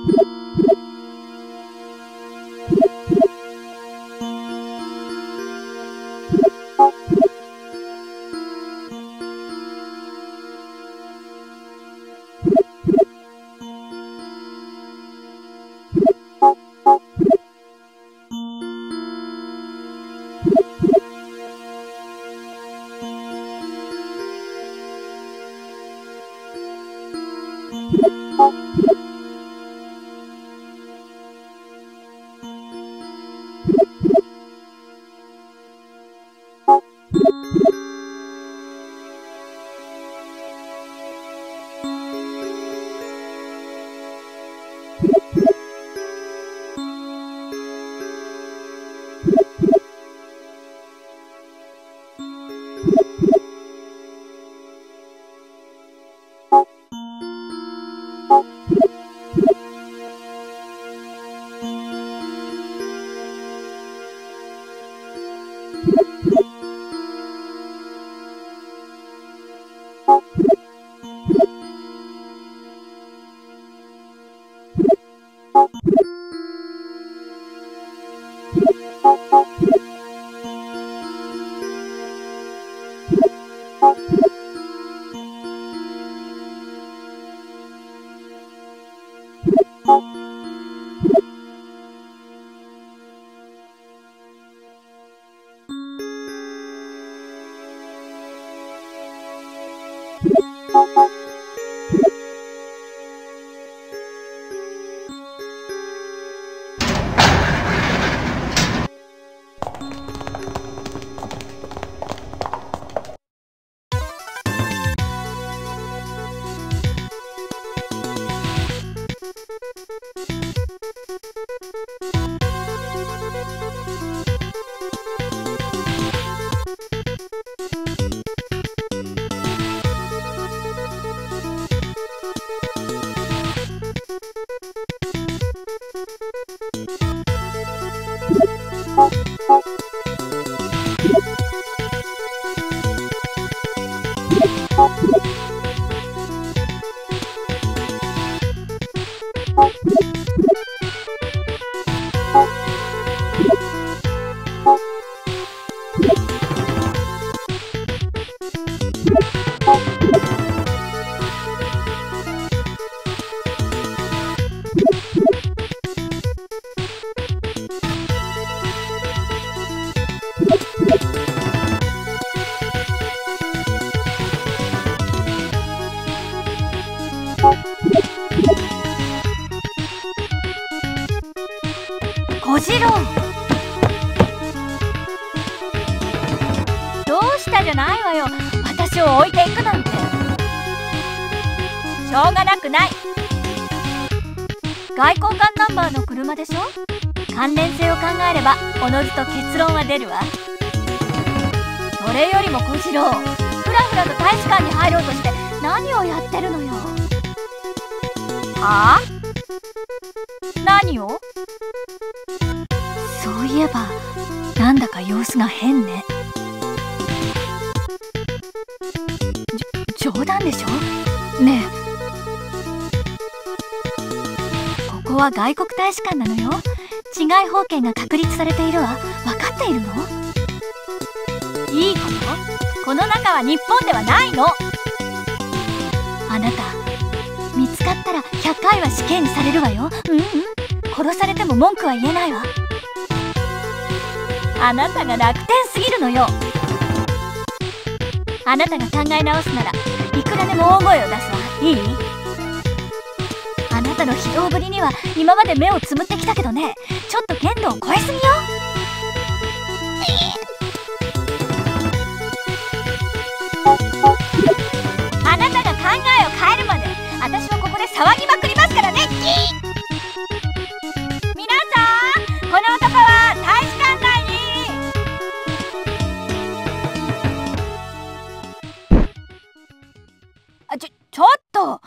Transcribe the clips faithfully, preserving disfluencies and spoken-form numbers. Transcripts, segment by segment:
小次郎、どうしたじゃないわよ。私を置いていくなんて。しょうがなくない。外交官ナンバーの車でしょ。関連性を考えればおのずと結論は出るわ。それよりも小次郎、ふらふらと大使館に入ろうとして何をやってるのよ。はあ？何を？そういえばなんだか様子が変ね。じょ冗談でしょねえ。ここは外国大使館なのよ。治外法権が確立されているわ。分かっているの？いいこと？この中は日本ではないの。あなた見つかったらひゃっかいは死刑にされるわよ。うんうん、殺されても文句は言えないわ。あなたが楽天すぎるのよ。あなたが考え直すならいくらでも大声を出すわ。いい？あなたの非道ぶりには今まで目をつむってきたけどね、ちょっと限度を超えすぎよ。あなたが考えを変えるまで私はここで騒ぎまくりますからね。皆さん、この男は大使館内に。あ、ちょ、ちょっと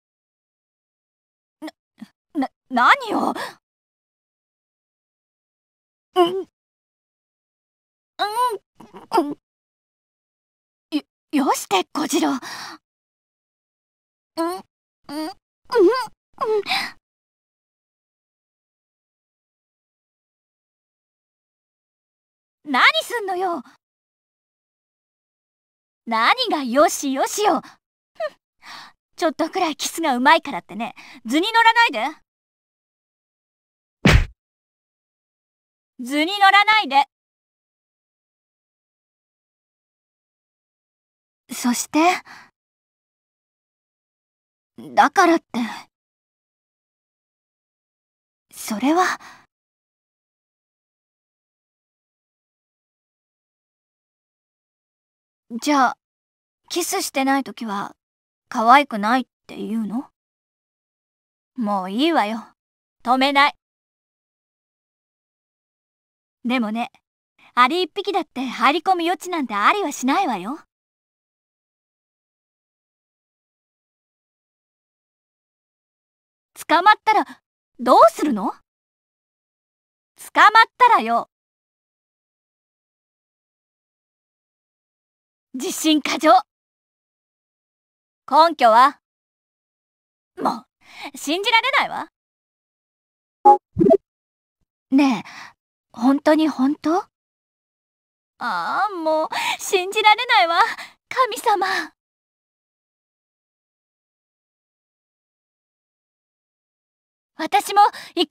な、な、何を。うん、うん、うん。よ、よして小次郎。うん、うん、うん、うん。 何すんのよ。何がよしよしよ。ちょっとくらいキスがうまいからってね、図に乗らないで。図に乗らないで。そして、だからって、それは、じゃあ、キスしてないときは、可愛くないって言うの？もういいわよ。止めない。でもね、アリ一匹だって入り込む余地なんてありはしないわよ。捕まったらどうするの？捕まったらよ。自信過剰。根拠は？もう信じられないわ。ねえ、本当に本当？ああ、もう信じられないわ、神様。私も行く。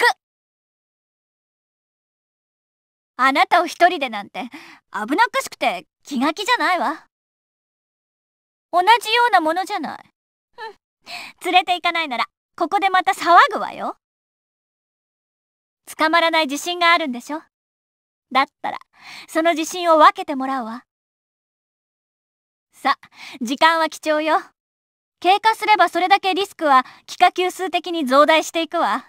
あなたを一人でなんて危なっかしくて気が気じゃないわ。同じようなものじゃない。うん、連れて行かないならここでまた騒ぐわよ。捕まらない自信があるんでしょ？だったらその自信を分けてもらうわ。さ、時間は貴重よ。経過すればそれだけリスクは幾何級数的に増大していくわ。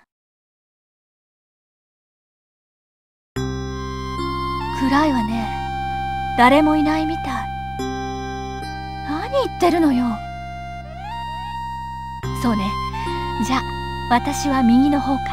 暗いわね。誰もいないみたい。何言ってるのよ。そうね。じゃあ私は右の方から。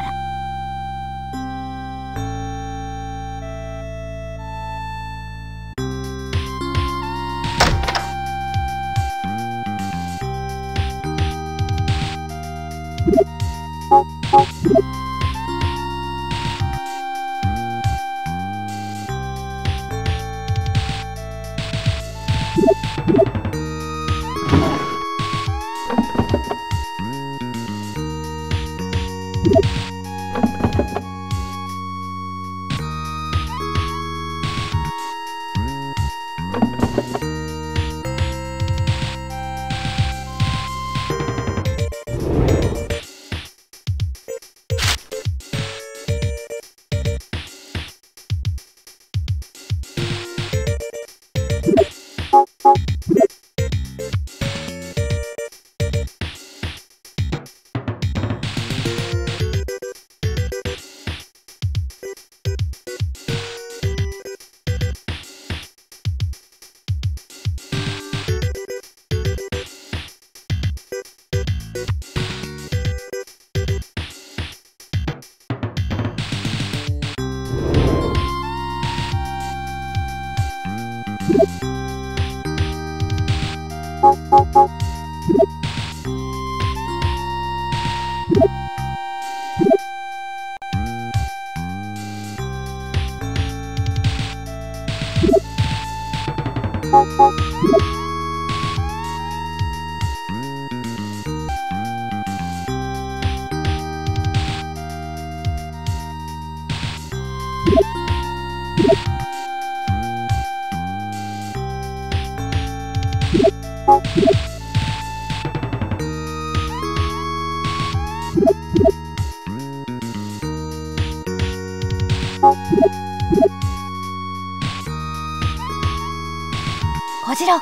小次郎。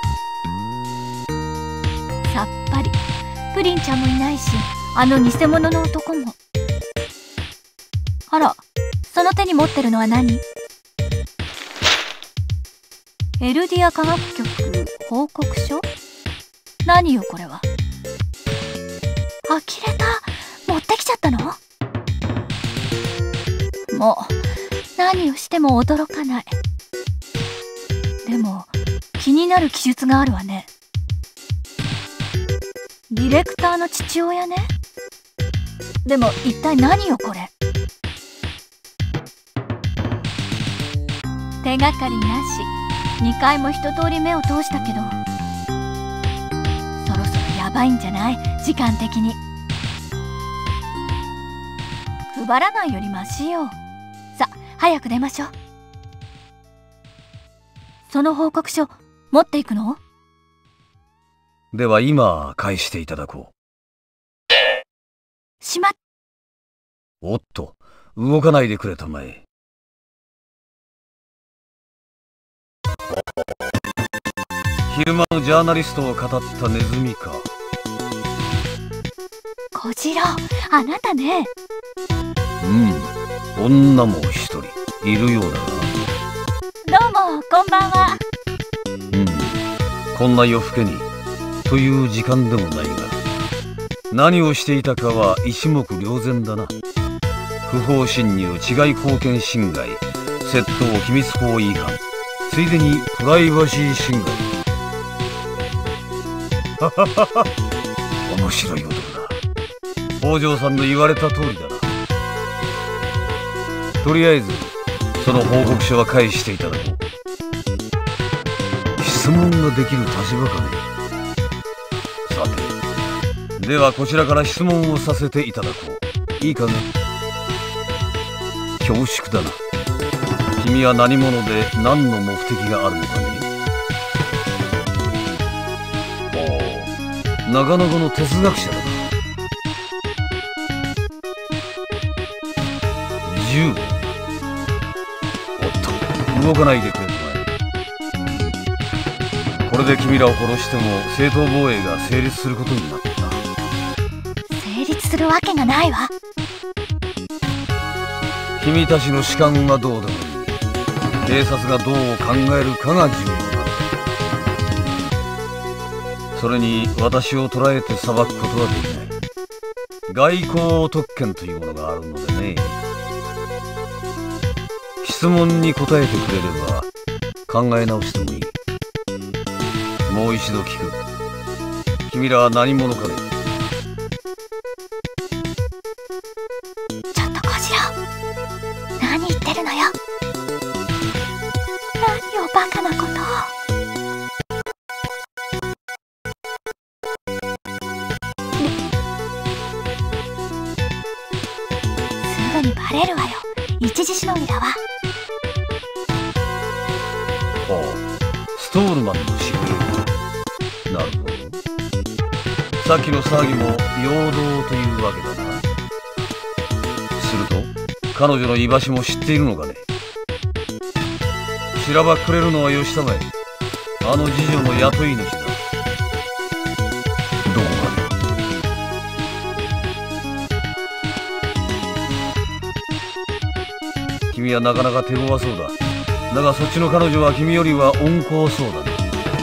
さっぱり。プリンちゃんもいないし、あの偽物の男も。あら、その手に持ってるのは何？エルディア科学局報告書？何よこれは。呆れた。持ってきちゃったの？もう何をしても驚かない。でも気になる記述があるわね。ディレクターの父親ね。でも一体何よこれ。 手がかりなし。にかいも一通り目を通したけど、そろそろやばいんじゃない？時間的に。配らないよりマシよ。さ、早く出ましょう。その報告書持っていくの？ では今返していただこう。 しまっ。 おっと、動かないでくれたまえ。昼間のジャーナリストを語ったネズミか。 小次郎、あなたね。 うん、女も一人いるようだな。 どうも、こんばんは。 うん、こんな夜更けにという時間でもないが、何をしていたかは一目瞭然だな。不法侵入、治外公権侵害、窃盗、機密法違反、ついでにプライバシー侵害。はははは、面白い男だ。北条さんの言われた通りだな。とりあえずその報告書は返していただこう。質問ができる立場かね。さて、ではこちらから質問をさせていただこう。いいかね。恐縮だな。君は何者で何の目的があるのかね。おお、なかなかの哲学者だな。銃。おっと、動かないでくれと。これで君らを殺しても正当防衛が成立することになった。 成立するわけがないわ。 君たちの主観はどうでもいい。警察がどう考えるかが重要なんだ。それに私を捕らえて裁くことはできない。外交特権というものがあるのでね。質問に答えてくれれば考え直してもいい。もう一度聞く。君らは何者かね。 ちょっと小次郎、何言ってるのよ。何をバカなことを。すぐにバレるわよ。一時しのぎだわ。 はあ、ストールマンのしぐれ。なるほど。さっきの騒ぎも陽動というわけだな。すると彼女の居場所も知っているのかね。しらばっくれるのはよしたまえ。あの次女の雇い主だ。どこまで。君はなかなか手強そうだ。だがそっちの彼女は君よりは温厚そうだね。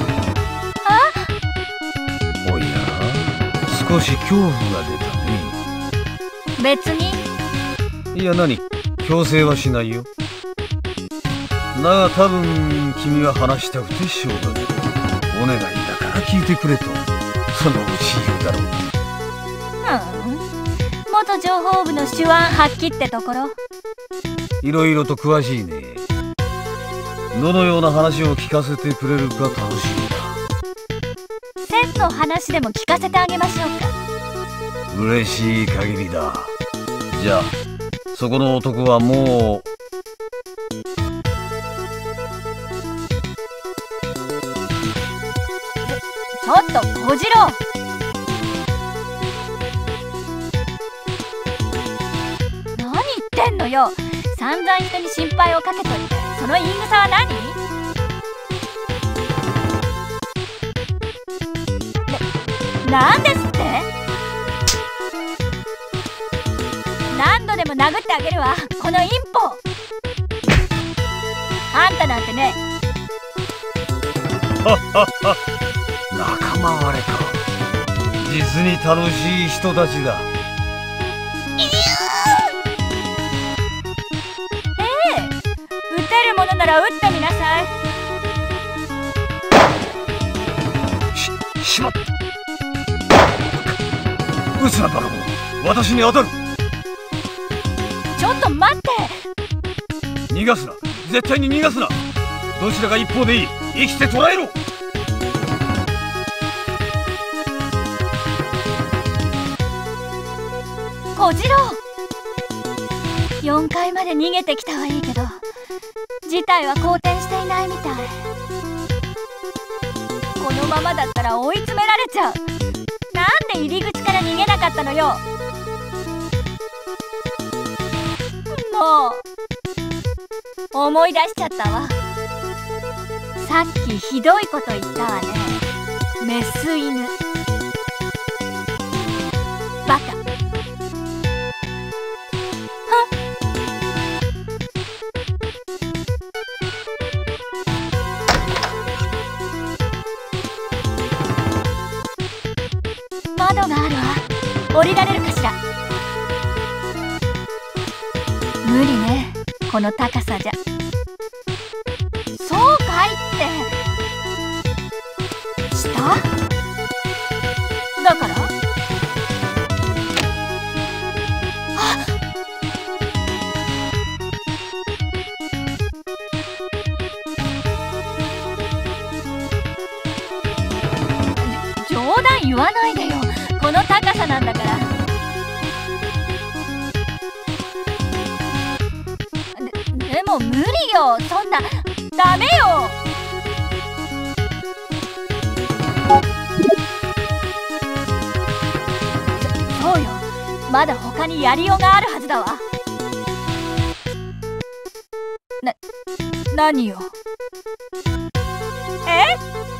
おや、少し恐怖が出たね。 別に。 いや、何、強制はしないよ。だが多分君は話したくてしょうがない。お願いだから聞いてくれとそのうち言うだろう。 うん、元情報部の手腕発揮ってところ。 いろいろと詳しいね。どのような話を聞かせてくれるか楽しみだ。 千の話でも聞かせてあげましょうか。 嬉しい限りだ。じゃあそこの男はもう。 ちょっと小次郎、何言ってんのよ。散々人に心配をかけといてその言い草は何？な、なんですって？何度でも殴ってあげるわ、このインポ。あんたなんてね。 仲間割れか。実に楽しい人たちだ。 ええ、撃てるものなら撃ってみなさい。 し、しまった。撃つなバカ者、私に当たる。 ちょっと待って。 逃がすな、絶対に逃がすな。 どちらが一方でいい。生きて捕らえろ。 小次郎、よんかいまで逃げてきたはいいけど事態は好転していないみたい。このままだったら追い詰められちゃう。なんで入り口から逃げなかったのよ。もう思い出しちゃったわ。さっきひどいこと言ったわね。メス犬。バカ。窓があるわ。降りられるかしら。無理ね、この高さじゃ。そうかいって。下だから。あっ、冗談言わないでよ。この高さなんだから。で、でも無理よ。そんなダメよ。そ、そうよ。まだ他にやりようがあるはずだわ。な、何よ。え？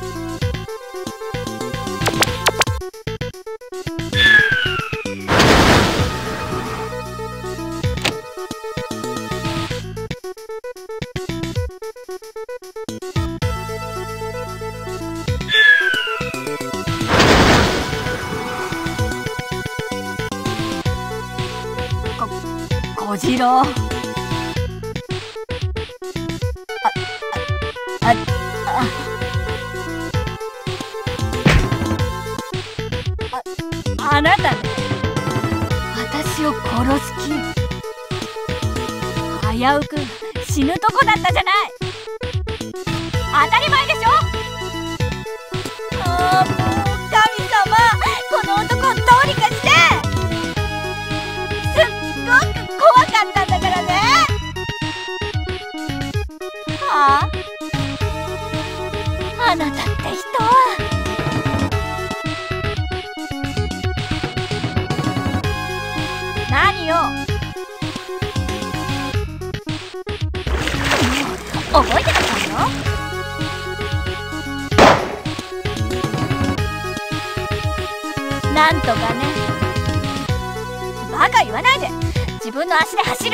小次郎。あ、あ、あ、あ、あなたね、私を殺す気。危うく死ぬとこだったじゃない。当たり前でしょ。ああ、もう神様、この男をどうにかして。すっごく怖かったんだからね。はあ、あなたって人は。何よ。覚えてたからよ。なんとかね。バカ言わないで。自分の足で走る。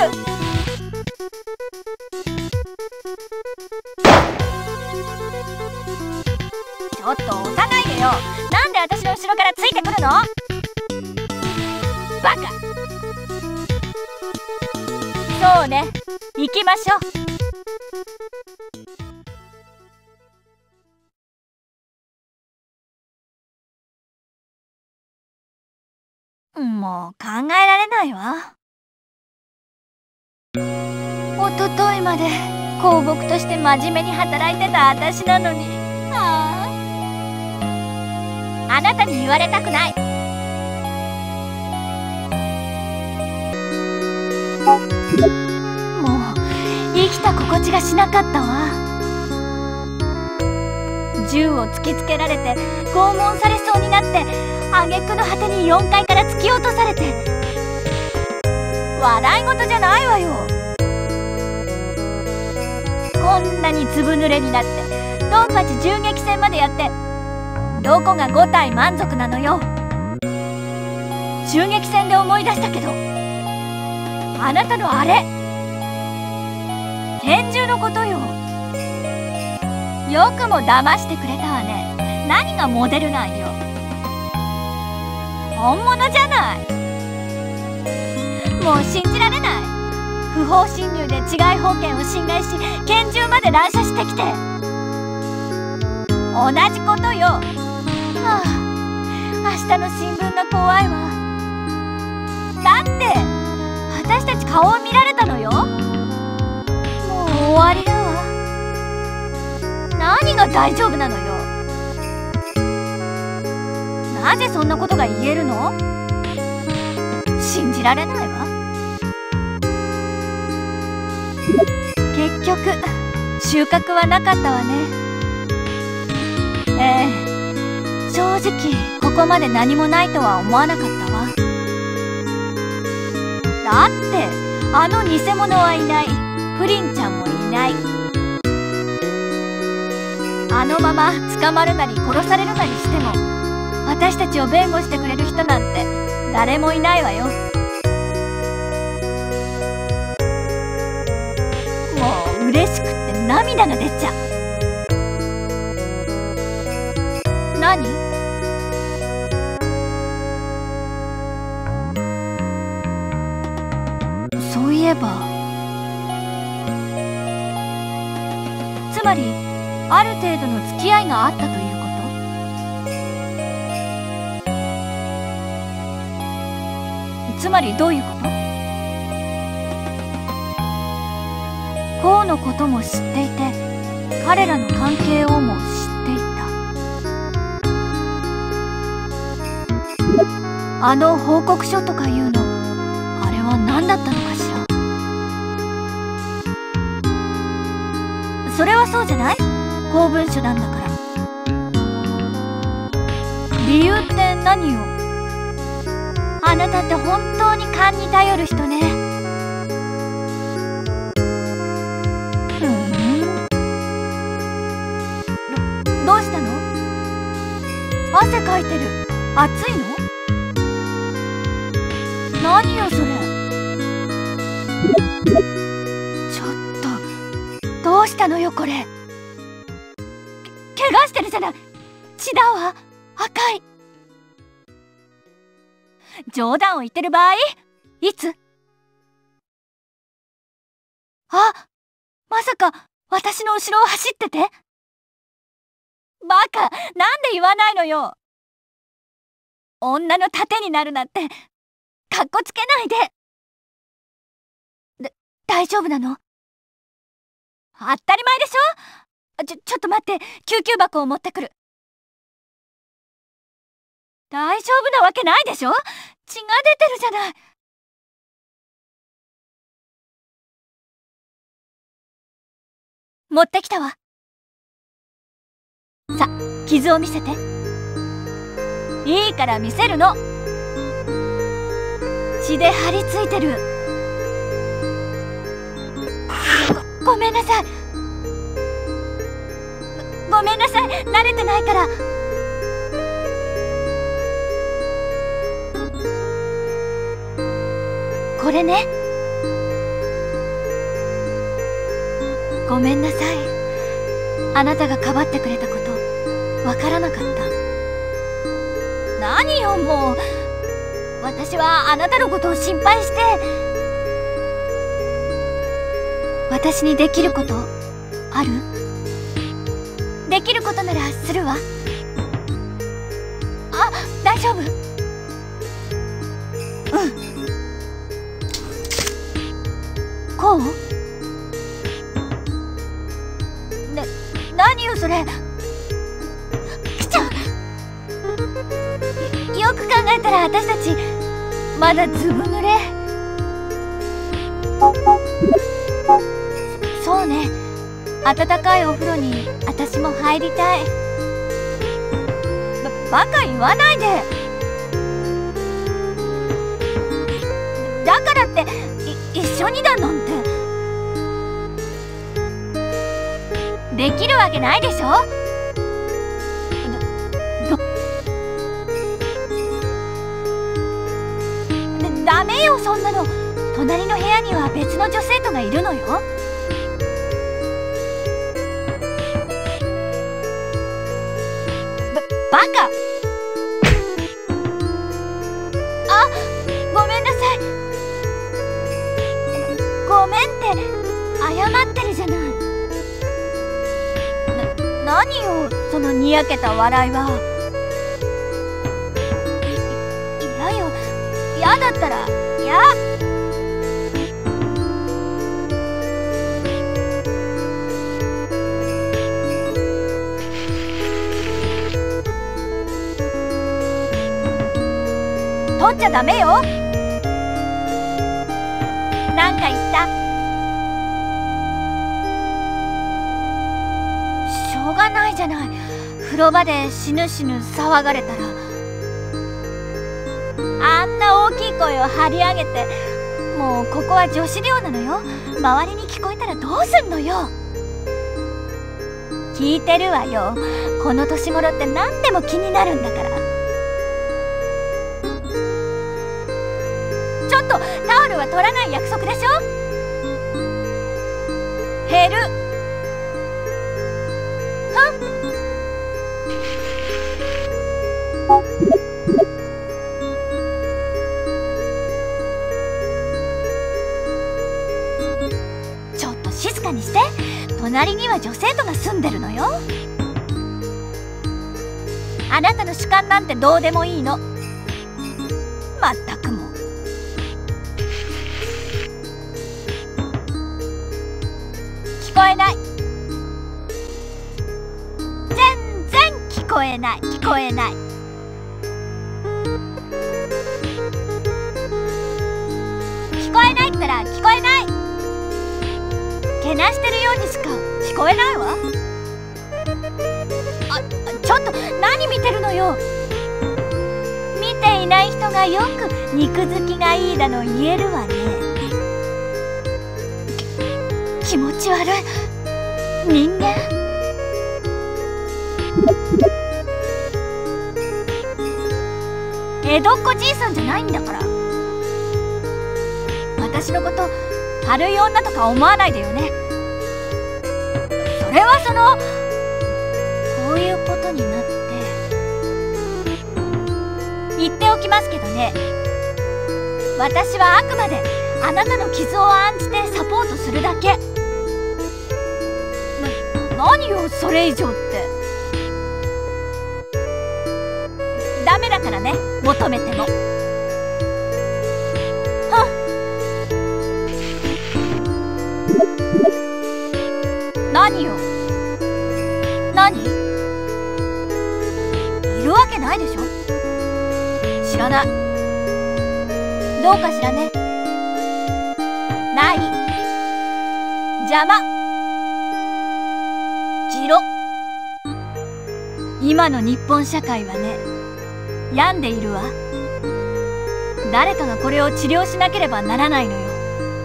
ちょっと押さないでよ。なんで私の後ろからついてくるの。バカ。そうね、行きましょう。もう考えられないわ。おとといまで香木として真面目に働いてた私なのに。ああ、あなたに言われたくない。もう生きた心地がしなかったわ。銃を突きつけられて拷問されそうになって、挙句の果てによんかいから突き落とされて。笑い事じゃないわよ。こんなにずぶ濡れになってドンパチ銃撃戦までやって、どこがご体満足なのよ。銃撃戦で思い出したけど、あなたのあれ拳銃のことよ。よくも騙してくれたわね。何がモデルなんよ。本物じゃない。もう信じられない。不法侵入で治外法権を侵害し、拳銃まで乱射してきて。同じことよ。はあ、明日の新聞が怖いわ。だって私たち顔を見られたのよ。もう終わりだわ。 が大丈夫なのよ。なぜそんなことが言えるの？信じられないわ。結局収穫はなかったわね。ええ、正直ここまで何もないとは思わなかったわ。だってあの偽物はいない、プリンちゃんもいない。あのまま捕まるなり殺されるなりしても私たちを弁護してくれる人なんて誰もいないわよ。もう嬉しくって涙が出ちゃう。何？そういえば、つまりある程度の付き合いがあったということ？つまりどういうこと？こうのことも知っていて、彼らの関係をも知っていた。あの報告書とかいうの、あれは何だったのかしら。それはそうじゃない？公文書なんだから。理由って何よ？あなたって本当に勘に頼る人ね。ふん。ど、どうしたの？汗かいてる。暑いの？何よそれ。ちょっと、どうしたのよこれ。怪我してるじゃない。血だわ。赤い。冗談を言ってる場合？いつ？あ、まさか私の後ろを走ってて？バカ、なんで言わないのよ。女の盾になるなんてかっこつけないで。だ、大丈夫なの？当たり前でしょ。ちょ、ちょっと待って、救急箱を持ってくる。大丈夫なわけないでしょ。血が出てるじゃない。持ってきたわ。さ、傷を見せて。いいから見せるの。血で張り付いてる。ご、ごめんなさい。ご、ごめんなさい。慣れてないから。これね。ごめんなさい。あなたがかばってくれたことわからなかった。何よもう。私はあなたのことを心配して。私にできることある？できることならするわ。あ、大丈夫。うん。こう？な、何よそれ。くちゃ。よく考えたら私たちまだずぶ濡れ。そうね。温かいお風呂に私も入りたい。ば、バカ言わないで。だからってい一緒にだなんてできるわけないでしょ。ダメよそんなの。隣の部屋には別の女生徒がいるのよ。ば、バカ。あ、ごめんなさい。ごめんって謝ってるじゃない。な、何よそのにやけた笑いは。い、いやよ。嫌だったら嫌。 っちゃダメよ。なんか言った？しょうがないじゃない。風呂場で死ぬ死ぬ騒がれたら。あんな大きい声を張り上げて、もうここは女子寮なのよ。周りに聞こえたらどうすんのよ。聞いてるわよ。この年頃って何でも気になるんだから。ちょっとタオルは取らない約束でしょ。減る。はっ。ちょっと静かにして。隣には女生徒が住んでるのよ。あなたの主観なんてどうでもいいの。まったくもう。聞こえない。全然聞こえない。聞こえない。聞こえないったら聞こえない。けなしてるようにしか聞こえないわ。あ、ちょっと何見てるのよ。見ていない人がよく肉付きがいいだの言えるわね。き気持ち悪い人間。江戸っ子じいさんじゃないんだから。私のこと軽い女とか思わないでよね。それはそのこういうことになって言っておきますけどね。私はあくまであなたの傷を案じてサポートするだけ。な、何よそれ以上って。ダメだからね、求めても。はっ。何よ。何？いるわけないでしょ。知らない。どうかしらね。ない。邪魔。じろ。今の日本社会はね、病んでいるわ。誰かがこれを治療しなければならないのよ。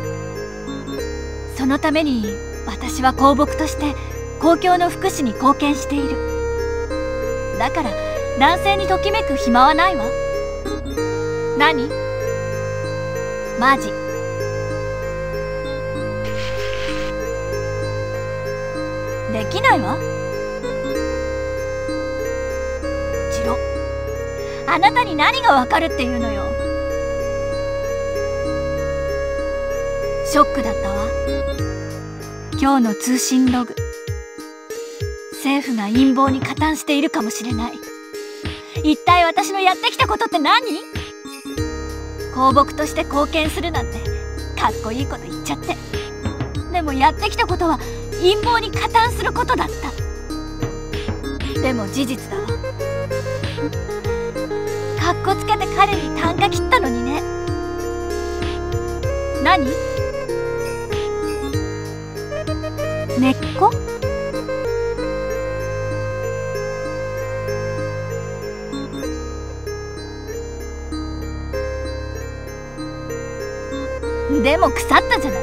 そのために私は公僕として公共の福祉に貢献している。だから男性にときめく暇はないわ。何？マジ。できないわ。チロ、あなたに何がわかるっていうのよ。ショックだったわ。今日の通信ログ。政府が陰謀に加担しているかもしれない。一体私のやってきたことって何？公僕として貢献するなんてかっこいいこと言っちゃって。でもやってきたことは陰謀に加担することだった。でも事実だわ。かっこつけて彼に啖呵切ったのにね。何？根っこ？でも腐ったじゃない。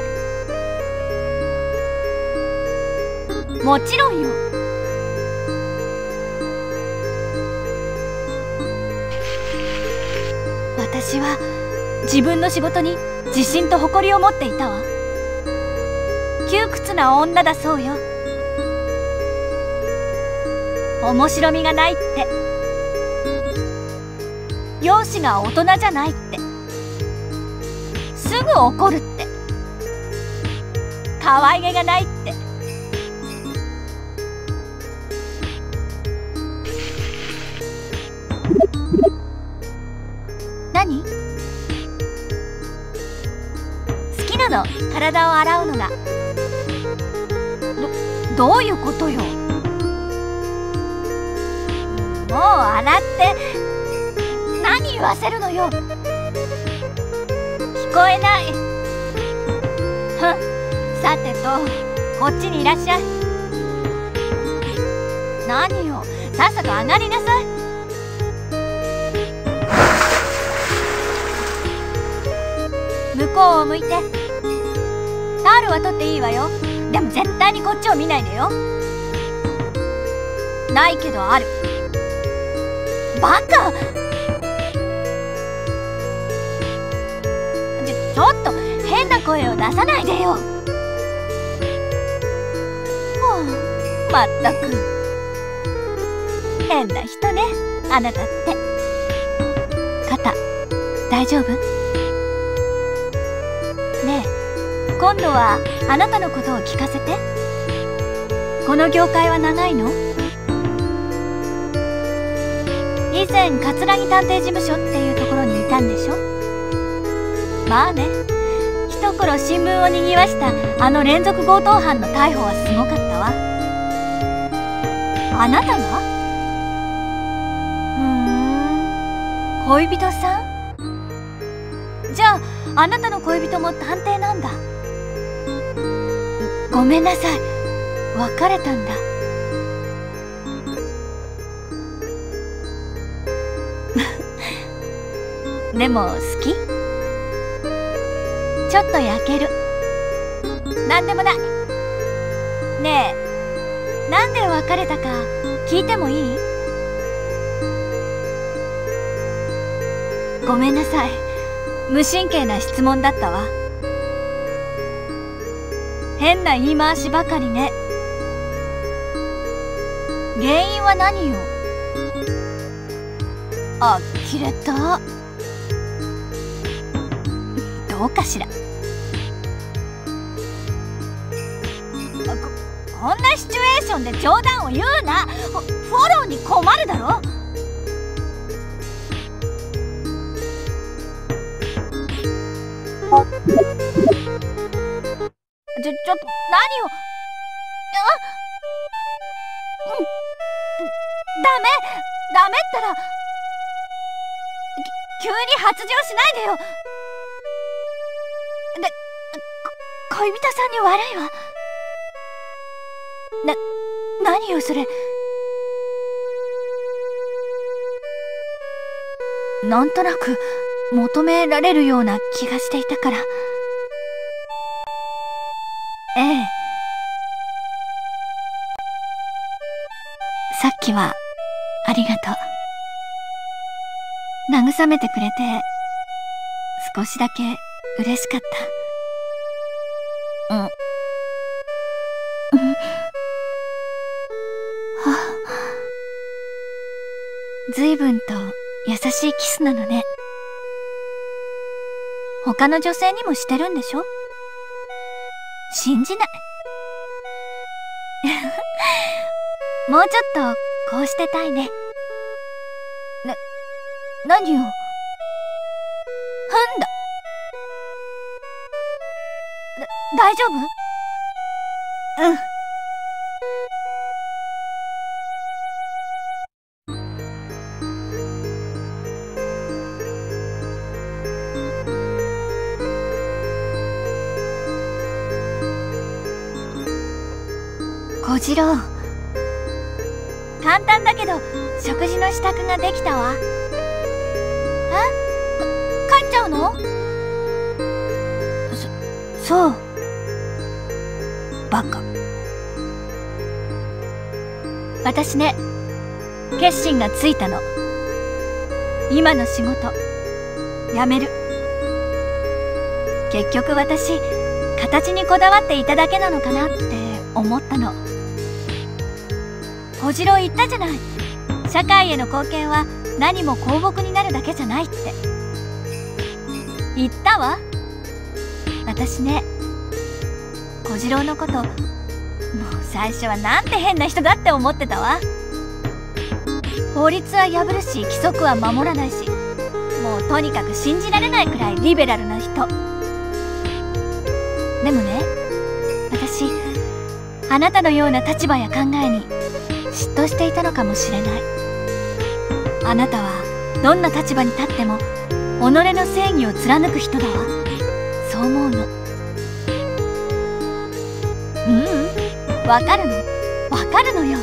もちろんよ。私は自分の仕事に自信と誇りを持っていたわ。窮屈な女だそうよ。面白みがないって。容姿が大人じゃないって。すぐ怒るって。可愛げがないって。何？好きなの、体を洗うのが。ど、どういうことよ。もう洗って。何言わせるのよ。 聞こえない。ふん、さてとこっちにいらっしゃい。何よ、さっさと上がりなさい。向こうを向いて。タールは取っていいわよ。でも絶対にこっちを見ないでよ。ないけどある。バカ！ちょ、ちょっと変な声を出さないでよ。はあ、まったく変な人ね、あなたって。肩大丈夫？ねえ、今度はあなたのことを聞かせて。この業界は長いの？以前葛城探偵事務所っていうところにいたんでしょ？まあね、一頃新聞をにぎわしたあの連続強盗犯の逮捕はすごかったわ。あなたが？ふーん、恋人さん？じゃああなたの恋人も探偵なんだ。ごめんなさい、別れたんだ。でも好き？ちょっと焼ける。なんでもない。ねえ、なんで別れたか聞いてもいい？ごめんなさい、無神経な質問だったわ。変な言い回しばかりね。原因は何よ？あきれた。どうかしら。こ、こんなシチュエーションで冗談を言うな。フォローに困るだろ。ちょ、ちょっと何を。あ、うん、ダメダメったら。き急に発情しないでよ。で、こ恋人さんに悪いわ。な、何よそれ。なんとなく求められるような気がしていたから。ええ。さっきはありがとう。慰めてくれて少しだけ嬉しかった。うん。うん。はあ。随分と優しいキスなのね。他の女性にもしてるんでしょ？信じない。もうちょっとこうしてたいね。な、何を？なんだ。だ、大丈夫？うん。小次郎、簡単だけど食事の支度ができたわ。え？か帰っちゃうの？そ、そう。バカ。私ね、決心がついたの。今の仕事辞める。結局私、形にこだわっていただけなのかなって思ったの。小次郎言ったじゃない。社会への貢献は何も公僕になるだけじゃないって。言ったわ。私ね、小次郎のこと、もう最初はなんて変な人だって思ってたわ。法律は破るし規則は守らないし、もうとにかく信じられないくらいリベラルな人。でもね、私あなたのような立場や考えに嫉妬していたのかもしれない。あなたはどんな立場に立っても己の正義を貫く人だわ。そう思うの。ううん、わかるの、わかるのよ。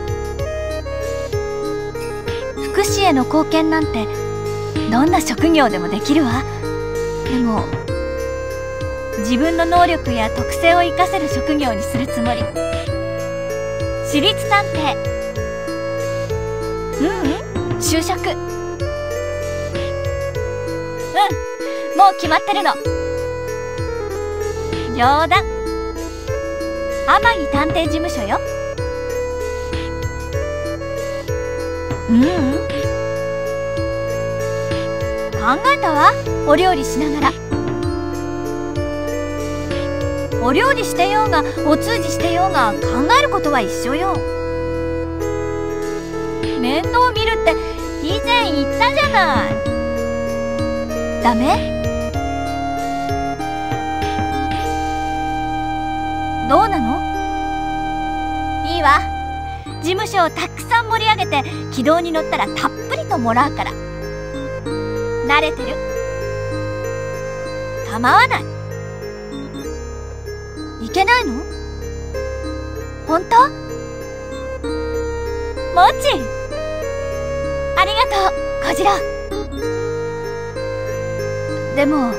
福祉への貢献なんてどんな職業でもできるわ。でも自分の能力や特性を生かせる職業にするつもり。私立探偵。ううん、就職。うん、もう決まってるの。冗談。天城探偵事務所よ。ううん、考えたわ。お料理しながら。お料理してようがお通じしてようが考えることは一緒よ。面倒を見るって以前言ったじゃない。ダメ？どうなの？いいわ。事務所をたくさん盛り上げて軌道に乗ったらたっぷりともらうから。慣れてる。構わない。いけないの？本当？もち。ありがとう、小次郎。でも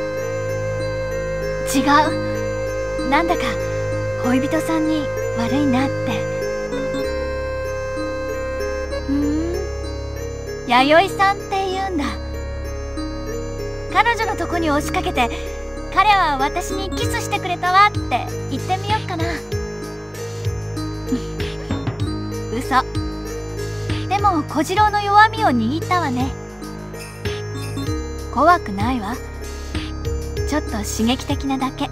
違う。なんだか恋人さんに悪いなって。ふーん、弥生さんって言うんだ。彼女のとこに押しかけて、彼は私にキスしてくれたわって言ってみよっかな。嘘。でも小次郎の弱みを握ったわね。怖くないわ。ちょっと刺激的なだけ。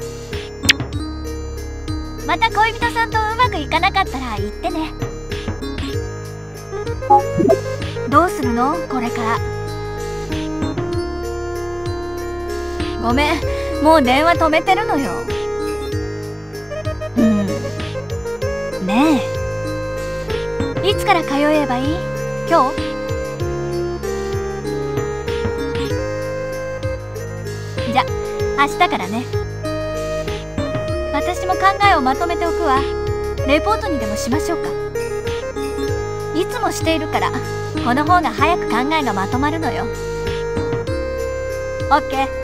また恋人さんとうまくいかなかったら言ってね。どうするの？これから。ごめん、もう電話止めてるのよ。うん。ねえ。いつから通えばいい？今日？じゃ、明日からね。私も考えをまとめておくわ。レポートにでもしましょうか。いつもしているから、この方が早く考えがまとまるのよ。オッケー。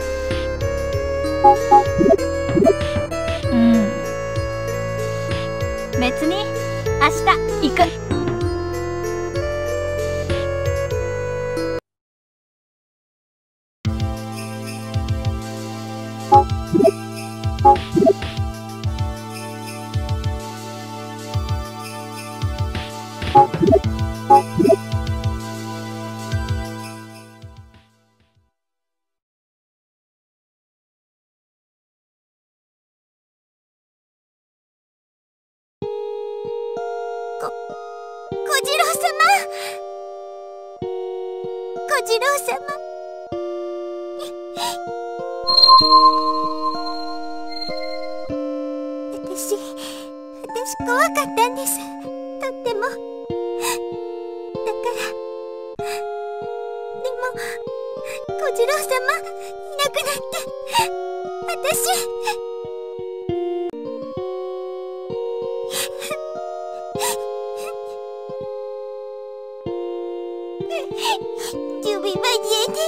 うん。別に明日行く。小次郎様、小次郎様。私、私怖かったんです。とっても。だから、でも、小次郎様、いなくなって、私。すみません。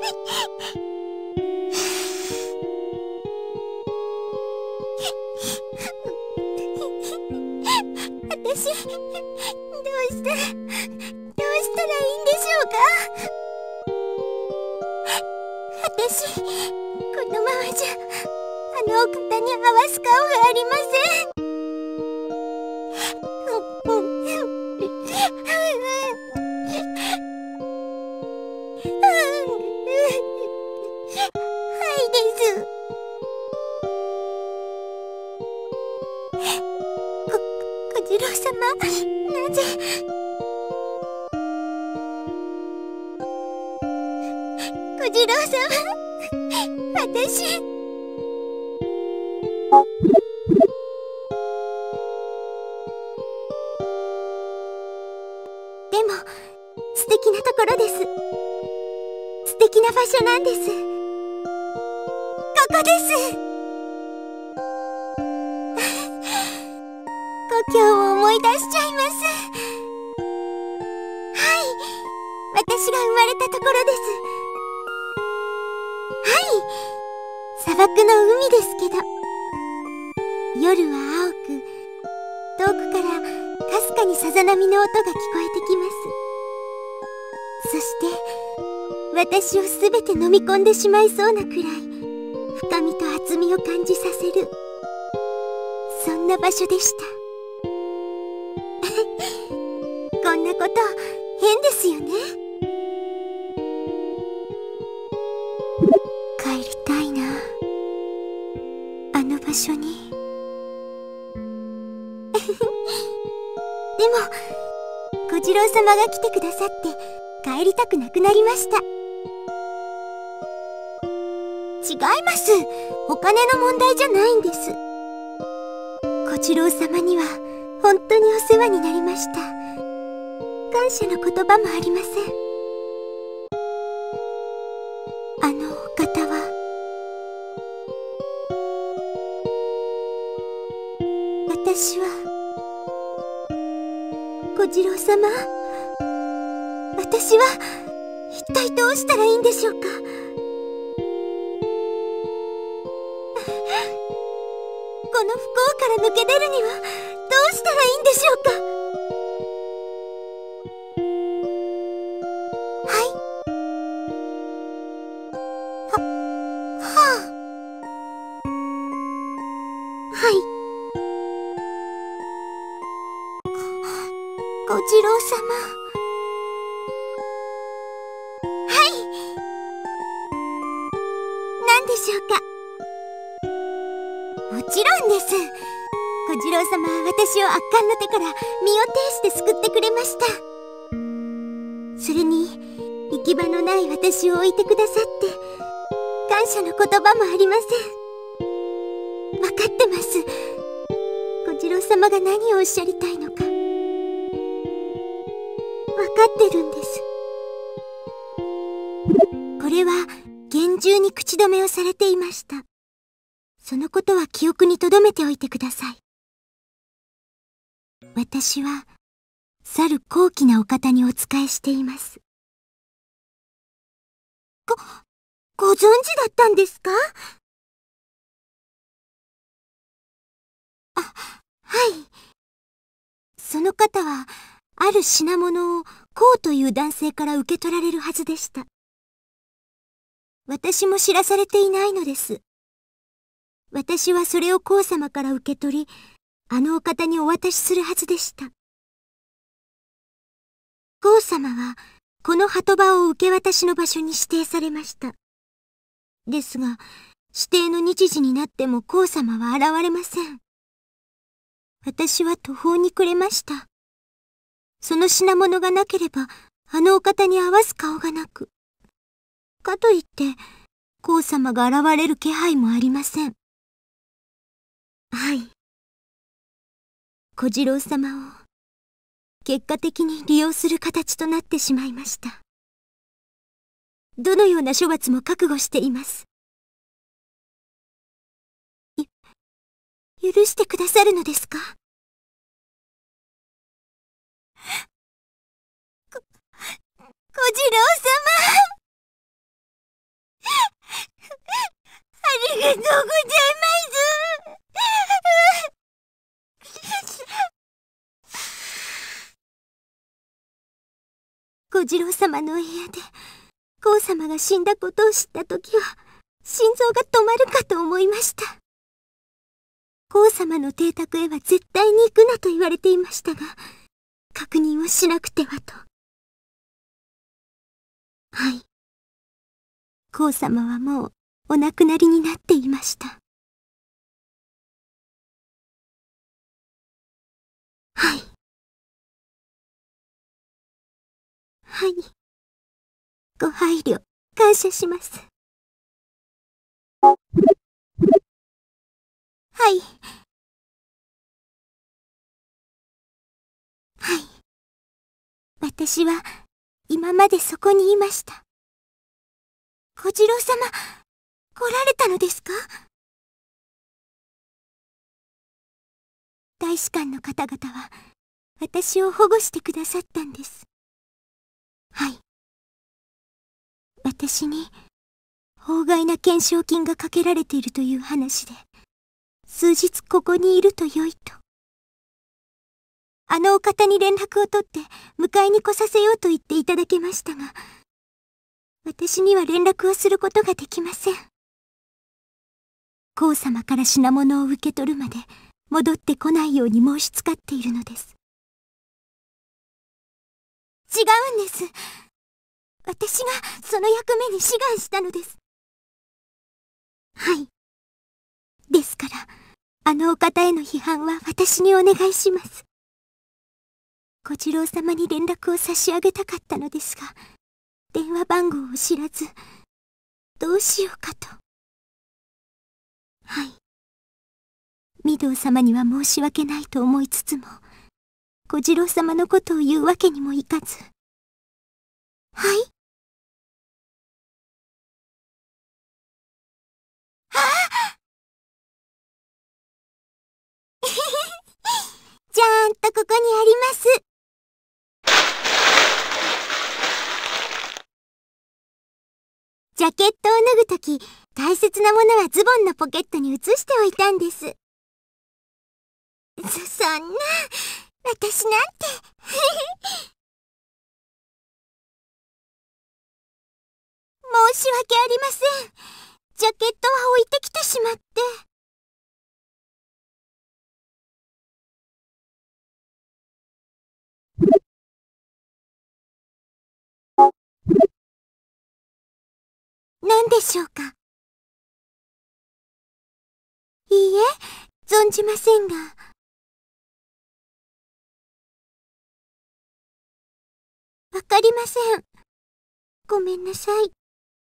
私、どうしたら、どうしたらいいんでしょうか。私、このままじゃ、あのお方に合わす顔がありません。小次郎様、なぜ。小次郎様、私。でも、素敵なところです。素敵敵な場所なんです。ここです。故郷を思い出しちゃいます。はい、私が生まれたところです。はい、砂漠の海ですけど、夜は青く、遠くからかすかにさざ波の音が聞こえてきます。そして私をすべて飲み込んでしまいそうなくらい深みと厚みを感じさせる、そんな場所でした。こんなこと変ですよね。帰りたいな、あの場所に。でも小次郎様が来てくださって帰りたくなくなりました。違います。お金の問題じゃないんです。小次郎様には本当にお世話になりました。感謝の言葉もありません。あのお方は私は小次郎様、私は一体どうしたらいいんでしょうか。この不幸から抜け出るにはどうしたらいいんでしょうか。はい。は、はあ。はい。小次郎様。はい。何でしょうか。もちろんです。小次郎様は私を悪漢の手から身を挺して救ってくれました。それに行き場のない私を置いてくださって感謝の言葉もありません。分かってます。小次郎様が何をおっしゃりたいのか。分かってるんです。これは厳重に口止めをされていました。そのことは記憶に留めておいてください。私は去る高貴なお方にお仕えしています。ご、ご存知だったんですか？あ、はい。その方はある品物をこうという男性から受け取られるはずでした。私も知らされていないのです。私はそれをこう様から受け取り、あのお方にお渡しするはずでした。こう様はこの鳩場を受け渡しの場所に指定されました。ですが、指定の日時になってもこう様は現れません。私は途方に暮れました。その品物がなければ、あのお方に合わす顔がなく。かといって、こう様が現れる気配もありません。はい。小次郎様を、結果的に利用する形となってしまいました。どのような処罰も覚悟しています。ゆ、許してくださるのですか？こ、小次郎様ありがとうございます小次郎様のお部屋で、こう様が死んだことを知ったときは、心臓が止まるかと思いました。こう様の邸宅へは絶対に行くなと言われていましたが、確認をしなくてはと。はい。こう様はもうお亡くなりになっていました。はい。はい。ご配慮、感謝します。はい。はい。私は今までそこにいました。 小次郎様、来られたのですか？大使館の方々は、私を保護してくださったんです。はい。私に、法外な懸賞金がかけられているという話で、数日ここにいるとよいと。あのお方に連絡を取って迎えに来させようと言っていただけましたが、私には連絡をすることができません。皇様から品物を受け取るまで戻ってこないように申しつかっているのです。違うんです。私がその役目に志願したのです。はい。ですから、あのお方への批判は私にお願いします。小次郎様に連絡を差し上げたかったのですが、電話番号を知らず、どうしようかと。はい。御堂様には申し訳ないと思いつつも、小次郎様のことを言うわけにもいかず。はい。ああちゃんとここにあります。ジャケットを脱ぐとき、大切なものはズボンのポケットに移しておいたんです。そ、そんな、私なんて。申し訳ありません。ジャケットは置いてきてしまって。何でしょうか？いいえ、存じませんが。わかりません。ごめんなさい。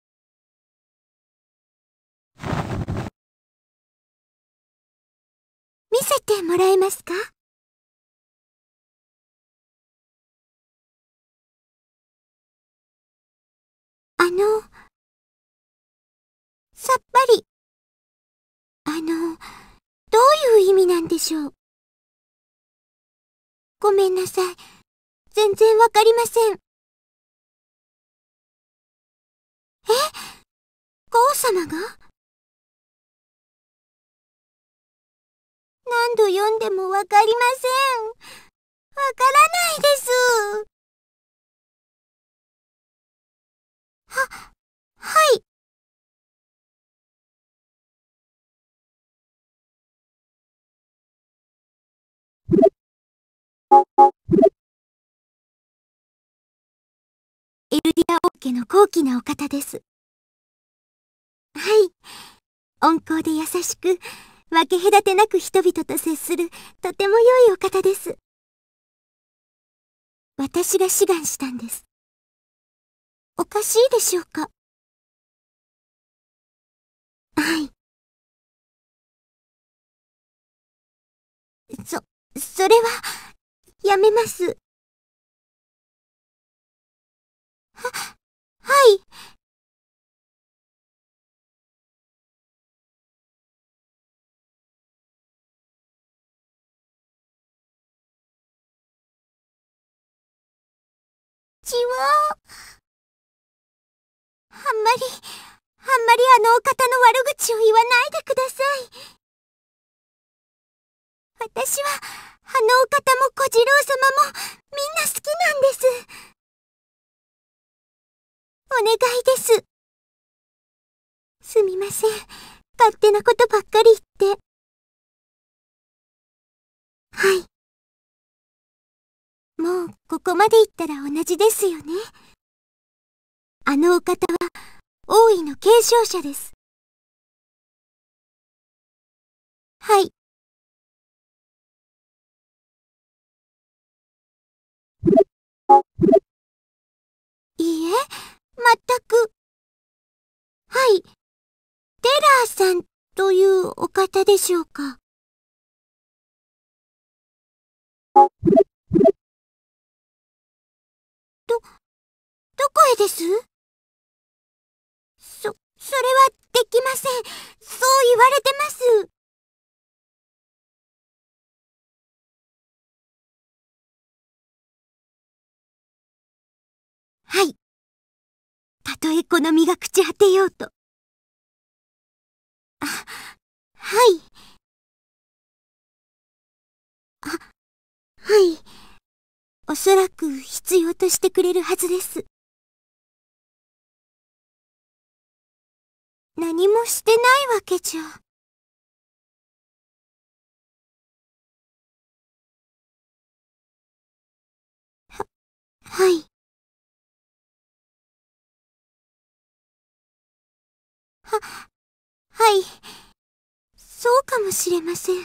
見せてもらえますか？あの、さっぱり。あの、どういう意味なんでしょう？ごめんなさい。全然わかりません。え？皇様が？何度読んでもわかりません。わからないです。は、はい。エルディア王家の高貴なお方です。はい。温厚で優しく、分け隔てなく人々と接する、とても良いお方です。私が志願したんです。おかしいでしょうか？はい。そ、それは、やめます。は、はい。ちは、あんまり、あんまりあのお方の悪口を言わないでください。私は、あのお方も小次郎様も、みんな好きなんです。お願いです。すみません。勝手なことばっかり言って。はい。もう、ここまで言ったら同じですよね。あのお方は、王位の継承者です。はい。いいえ、まったく。はい。テラーさんというお方でしょうか。ど、どこへです？そ、 それはできません。そう言われてます。はい。たとえこの身が朽ち果てようと。あ、はい。あ、はい。おそらく必要としてくれるはずです。何もしてないわけじゃ。は、はい。は、はい。そうかもしれません。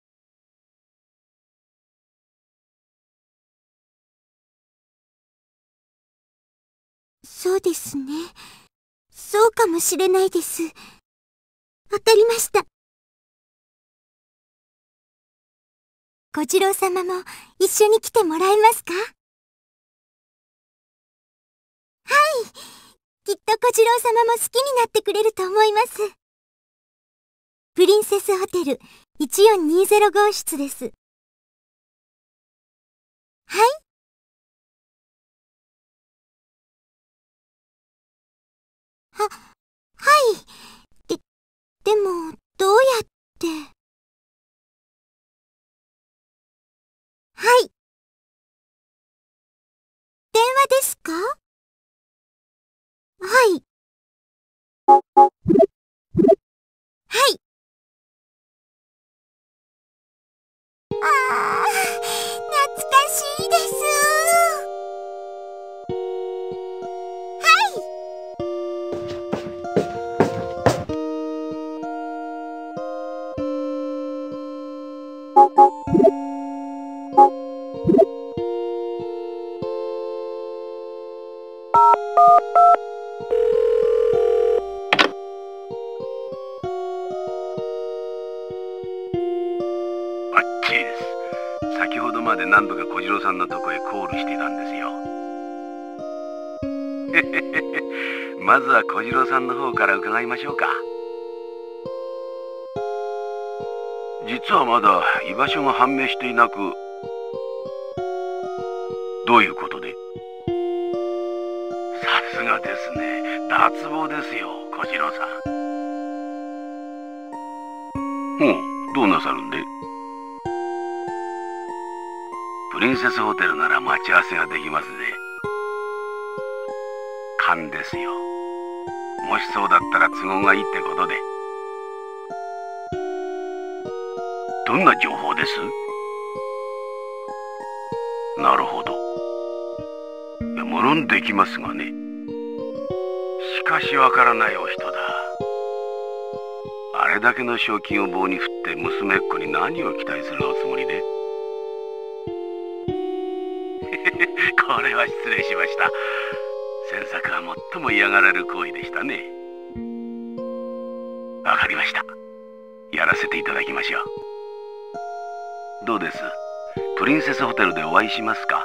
そうですね。そうかもしれないです。わかりました。小次郎様も一緒に来てもらえますか？はい。きっと小次郎様も好きになってくれると思います。プリンセスホテルいちよんにゼロ号室です。はい。は、はい。で、でも、どうやって。はい。電話ですか？はい。はい。ああ、懐かしいです。はい。 バッチリです。先ほどまで何度か小次郎さんのとこへコールしていたんですよ。まずは小次郎さんの方から伺いましょうか。実はまだ居場所が判明していなく。どういうことで？さすがですね。脱帽ですよ、小次郎さん。ほう、どうなさるんで？プリンセスホテルなら待ち合わせができますね。勘ですよ。もしそうだったら都合がいいってことで。どんな情報です？なるほど。いや、無論できますがね。しかしわからないお人だ。あれだけの賞金を棒に振って娘っ子に何を期待するおつもりで？これは失礼しました。詮索は最も嫌がられる行為でしたね。わかりました。やらせていただきましょう。どうです？プリンセスホテルでお会いしますか？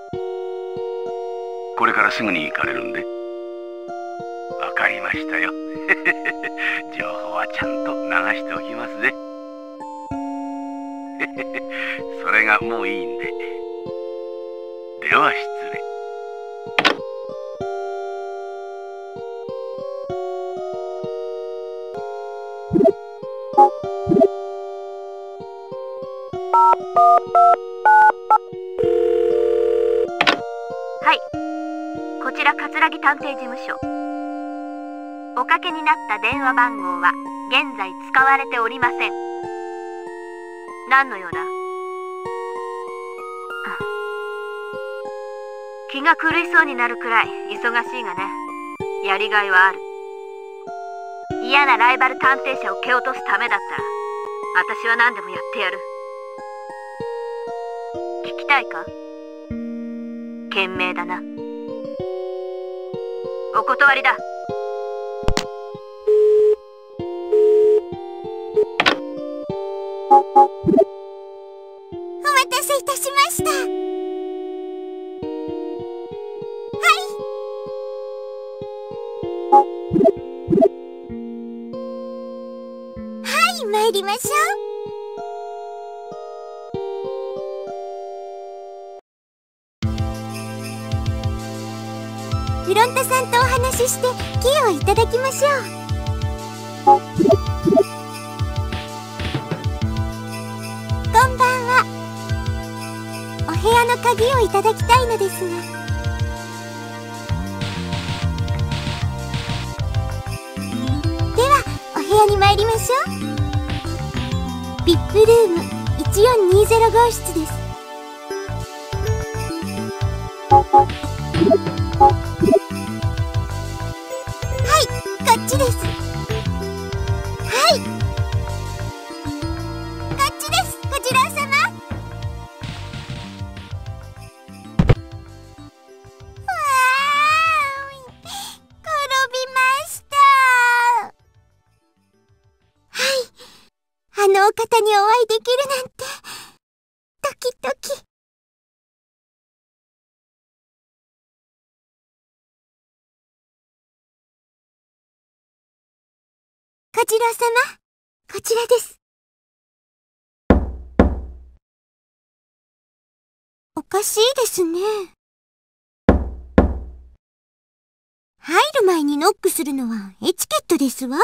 これからすぐに行かれるんで。わかりましたよ。情報はちゃんと流しておきますね。それがもういいんで。では失礼。 はい、こちら葛城探偵事務所。おかけになった電話番号は現在使われておりません。何の用だ？気が狂いそうになるくらい忙しいがね。やりがいはある。嫌なライバル探偵社を蹴落とすためだったら私は何でもやってやる。聞きたいか？賢明だな。お断りだ。 お待たせいたしました。はい。 ましょう。フロントさんとお話ししてキーをいただきましょう。こんばんは。お部屋の鍵をいただきたいのですが。ではお部屋に参りましょう。 ブイアイピー ルームいちよんにゼロ号室です。はい、こっちです。はい、こっちです。ご次郎様。わーい、転びました。はい、あのお方にお会いできるなんてドキドキ。小次郎様、こちらです。おかしいですね。入る前にノックするのはエチケットですわ。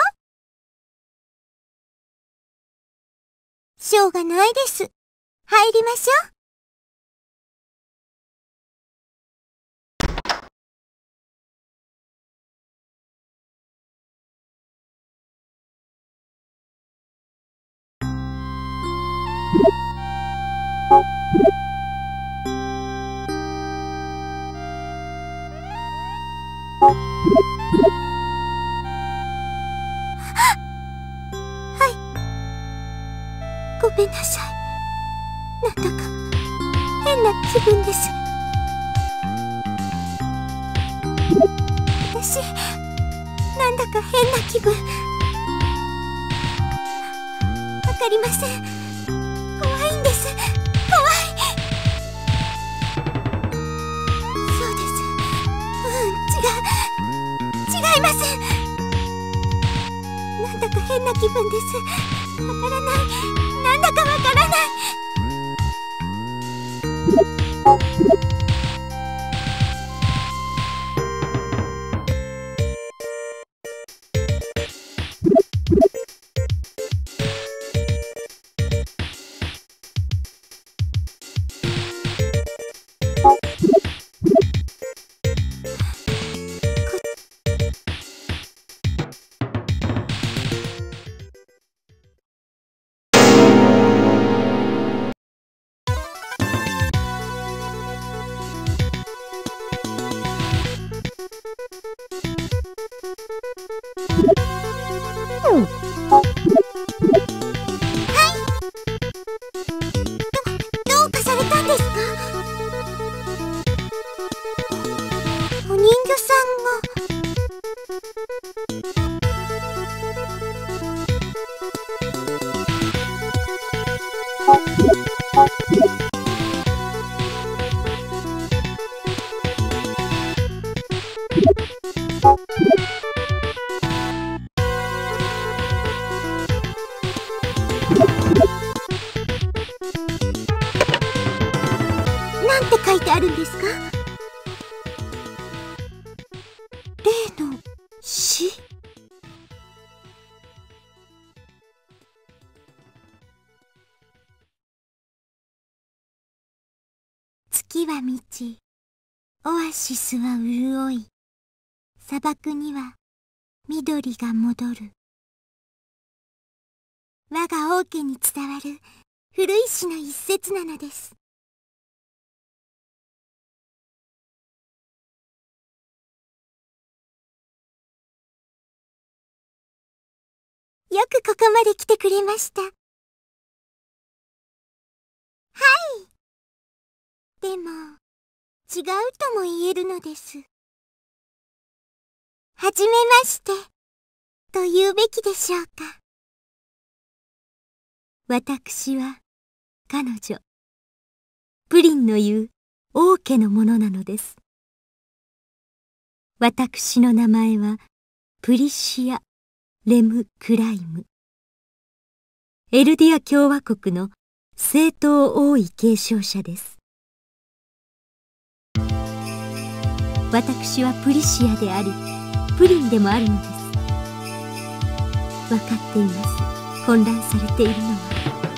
しょうがないです。入りましょう。はい。ごめんなさい。なんだか変な気分です。私、なんだか変な気分。わかりません。怖いんです。怖い。そうです。うん、違う。違います。なんだか変な気分です。わからない。なんだかわからない。なんて書いてあるんですか？例の詩？月は満ち、オアシスは潤い、砂漠には緑が戻る。我が王家に伝わる古い詩の一節なのです。よくここまで来てくれました。はい。でも、違うとも言えるのです。はじめまして、と言うべきでしょうか。私は、彼女、プリンの言う王家のものなのです。私の名前は、プリシア・レム・クライム。 エルディア共和国の正統王位継承者です。私はプリシアであり、プリンでもあるのです。分かっています。混乱されているのは。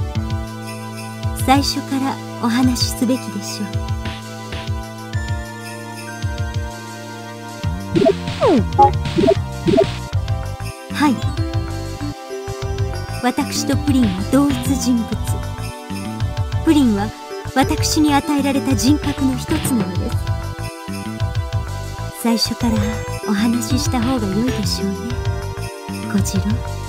最初からお話しすべきでしょう。はい。私とプリンは同一人物。プリンは私に与えられた人格の一つなのです。最初からお話しした方が良いでしょうね、小次郎。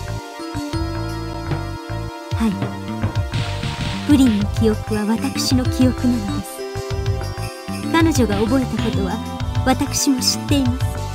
はい。プリンの記憶は私の記憶なのです。彼女が覚えたことは私も知っています。